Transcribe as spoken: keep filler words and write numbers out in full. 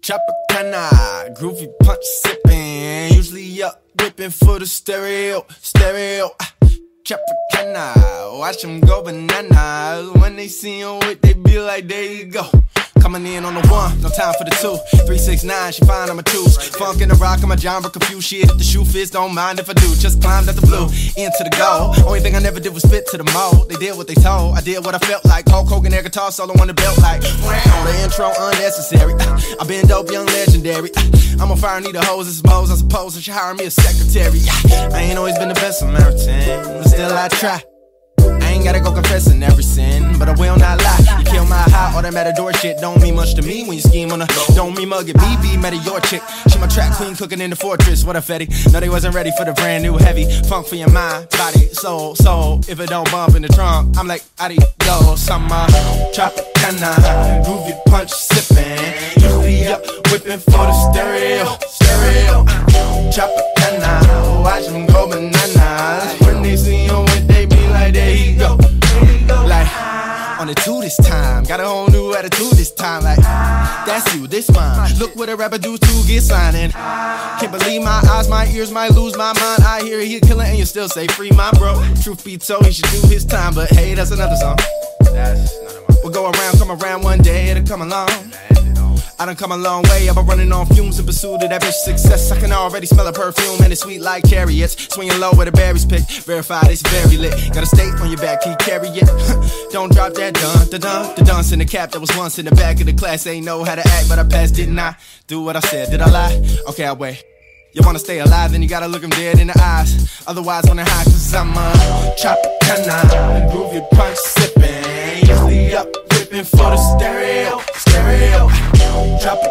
Tropicana, groovy punch sipping. Usually up whipping for the stereo, stereo. Tropicana, watch them go bananas. When they see you with, they be like, there you go. Coming in on the one, no time for the two. Three, six, nine, she fine, I'm a two. Funk in the rock, I'm a genre, confused shit. If the shoe fits, don't mind if I do. Just climbed at the blue, into the goal. Only thing I never did was fit to the mold. They did what they told, I did what I felt like. Hulk Hogan, air guitar solo on the belt like. On the intro, unnecessary. I been dope, young legendary. I'm on fire, need a hose, I suppose. I suppose I should hire me a secretary. I ain't always been the best Samaritan, but still I try. I ain't gotta go confessing every sin, but I will not lie. You kill my high, all that matador shit don't mean much to me when you scheme on a. Don't mean mug at me, be mad at your chick. She my track queen cooking in the fortress, what a fetty. No, they wasn't ready for the brand new heavy funk for your mind, body, soul, soul. If it don't bump in the trunk, I'm like, adios. I'm a Tropicana, groovy punch sipping. Usually up whipping for the stereo, stereo. Tropicana, watch them go bananas. When they see you with, they be like, there you go. Like, on the two this time. Got a whole new attitude this time. Like, that's you, this mine. Look what a rapper do to get signing. Can't believe my eyes, my ears might lose my mind. I hear he a killer and you still say free my bro. Truth be told, he should do his time. But hey, that's another song. That's none of my. We'll go around, come around one day, it'll come along. I done come a long way, I've been running on fumes in pursuit of that bitch success. I can already smell her perfume and it's sweet like chariots. Swinging low where the berries pick, verified it's very lit. Got a stake on your back, can you carry it? Don't drop that dun, da dun, the dunce in the cap that was once in the back of the class. Ain't know how to act, but I passed, didn't I? Do what I said, did I lie? Okay, I'll wait. You wanna stay alive, then you gotta look him dead in the eyes. Otherwise, wanna hide, cause I'm a Tropicana, groovy punch sipping. Usually up whipping for the stereo, stereo. Drop it.